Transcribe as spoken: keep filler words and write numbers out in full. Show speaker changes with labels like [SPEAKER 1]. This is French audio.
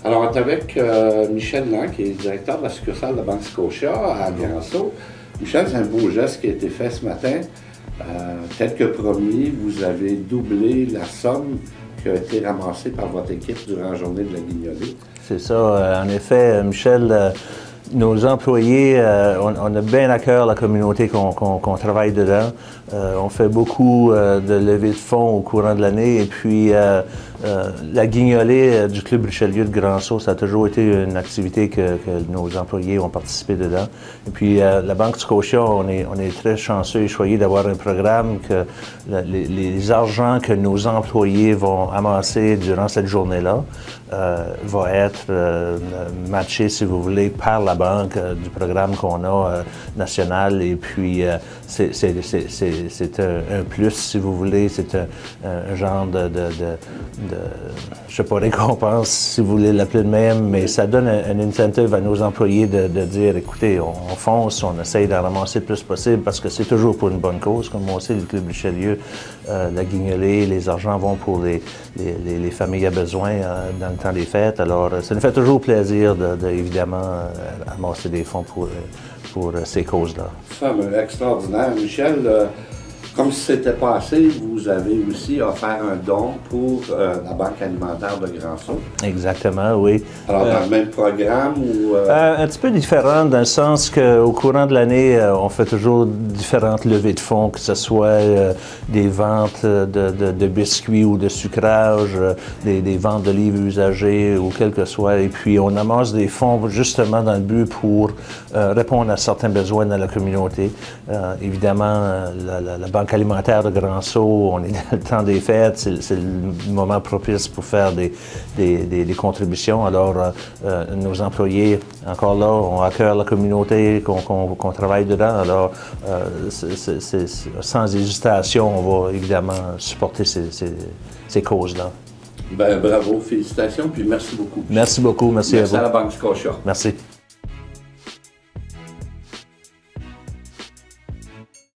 [SPEAKER 1] Alors, on est avec euh, Michel Lang, qui est directeur de la succursale de la Banque Scotia à Grand-Sault. Michel, c'est un beau geste qui a été fait ce matin. Euh, tel que promis, vous avez doublé la somme qui a été ramassée par votre équipe durant la journée de la Guignolée.
[SPEAKER 2] C'est ça. En effet, Michel, euh, nos employés, euh, on, on a bien à cœur la communauté qu'on qu'on, qu'on travaille dedans. Euh, on fait beaucoup euh, de levées de fonds au courant de l'année et puis euh, euh, la Guignolée euh, du Club Richelieu de Grand-Sault, ça a toujours été une activité que, que nos employés ont participé dedans. Et puis euh, la Banque Scotia, on est, on est très chanceux et choyés d'avoir un programme que la, les, les argents que nos employés vont amasser durant cette journée-là euh, va être euh, matché, si vous voulez, par la banque euh, du programme qu'on a euh, national. Et puis euh, c'est un, un plus, si vous voulez, c'est un, un genre de, de, de, de je sais pas, récompense, si vous voulez l'appeler de même, mais ça donne un, un incentive à nos employés de, de dire, écoutez, on, on fonce, on essaye d'en ramasser le plus possible parce que c'est toujours pour une bonne cause. Comme on sait, le Club Richelieu, euh, la Guignolée, les argents vont pour les, les, les, les familles à besoin euh, dans le temps des fêtes. Alors, ça nous fait toujours plaisir, de, de évidemment, euh, amasser des fonds pour, pour euh, ces causes-là.
[SPEAKER 1] Fameux, extraordinaire. Michel, euh, comme si c'était passé, vous avez aussi offert un don pour euh, la Banque alimentaire de Grand-Sault.
[SPEAKER 2] Exactement, oui.
[SPEAKER 1] Alors,
[SPEAKER 2] euh,
[SPEAKER 1] dans le même programme ou... Euh...
[SPEAKER 2] Euh, un petit peu différent dans le sens qu'au courant de l'année, euh, on fait toujours différentes levées de fonds, que ce soit euh, des ventes de, de, de biscuits ou de sucrage, euh, des, des ventes de livres usagés ou quel que soit. Et puis, on amasse des fonds justement dans le but pour euh, répondre à certains besoins dans la communauté. Euh, évidemment, la, la, la Banque alimentaire de Grand-Sault, on est dans le temps des fêtes, c'est le moment propice pour faire des, des, des, des contributions. Alors, euh, euh, nos employés, encore là, ont à cœur la communauté, qu'on qu'on, qu'on travaille dedans. Alors, euh, c'est, c'est, c'est, sans hésitation, on va évidemment supporter ces, ces, ces causes-là.
[SPEAKER 1] Ben, bravo, félicitations, puis merci beaucoup.
[SPEAKER 2] Merci beaucoup, merci,
[SPEAKER 1] merci
[SPEAKER 2] à vous.
[SPEAKER 1] Merci à la Banque Scotia.
[SPEAKER 2] Merci.